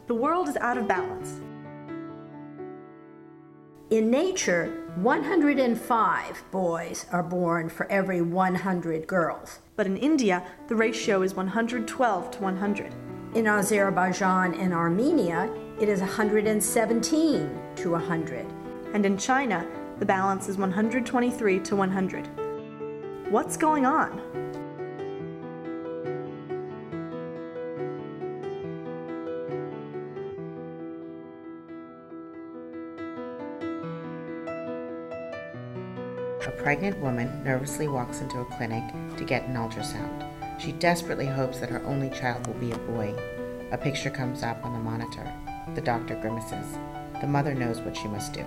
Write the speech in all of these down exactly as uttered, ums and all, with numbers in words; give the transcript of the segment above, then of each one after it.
The world is out of balance. In nature, one hundred five boys are born for every one hundred girls. But in India, the ratio is one hundred twelve to one hundred. In Azerbaijan and Armenia, it is one hundred seventeen to one hundred. And in China, the balance is one hundred twenty-three to one hundred. What's going on? A pregnant woman nervously walks into a clinic to get an ultrasound. She desperately hopes that her only child will be a boy. A picture comes up on the monitor. The doctor grimaces. The mother knows what she must do.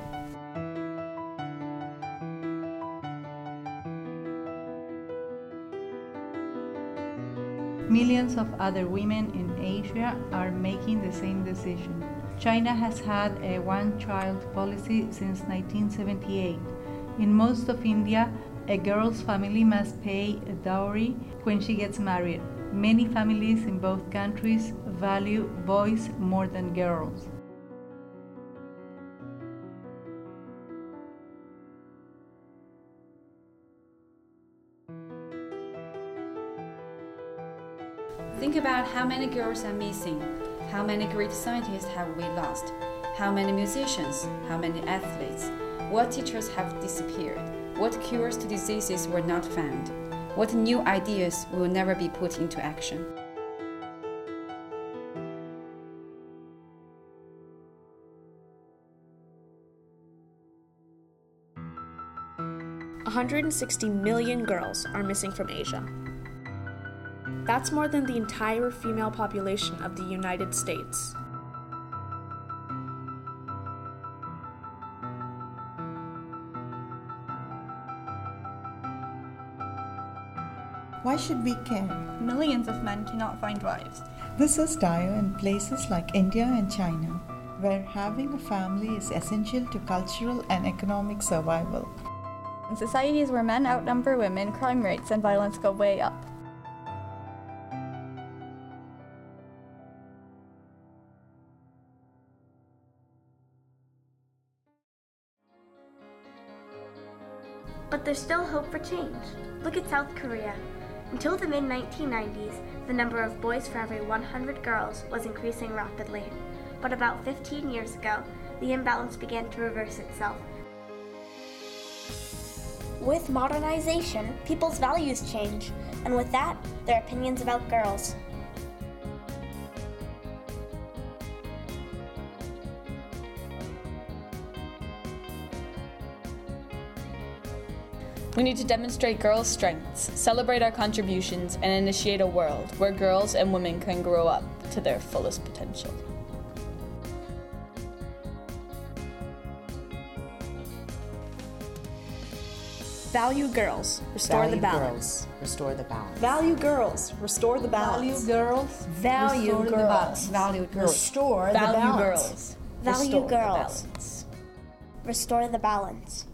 Millions of other women in Asia are making the same decision. China has had a one-child policy since nineteen seventy-eight. In most of India, a girl's family must pay a dowry when she gets married. Many families in both countries value boys more than girls. Think about how many girls are missing. How many great scientists have we lost? How many musicians? How many athletes? What teachers have disappeared? What cures to diseases were not found? What new ideas will never be put into action? one hundred sixty million girls are missing from Asia. That's more than the entire female population of the United States. Why should we care? Millions of men cannot find wives. This is dire in places like India and China, where having a family is essential to cultural and economic survival. In societies where men outnumber women, crime rates and violence go way up. But there's still hope for change. Look at South Korea. Until the mid nineteen nineties, the number of boys for every one hundred girls was increasing rapidly. But about fifteen years ago, the imbalance began to reverse itself. With modernization, people's values change, and with that, their opinions about girls. We need to demonstrate girls' strengths, celebrate our contributions, and initiate a world where girls and women can grow up to their fullest potential. Value girls, restore Value the balance. girls, restore the balance. Value girls, restore the balance. Value girls, Value restore the girls. balance. Value girls. Restore the Value balance. girls, Value restore the girls. balance. Restore the balance.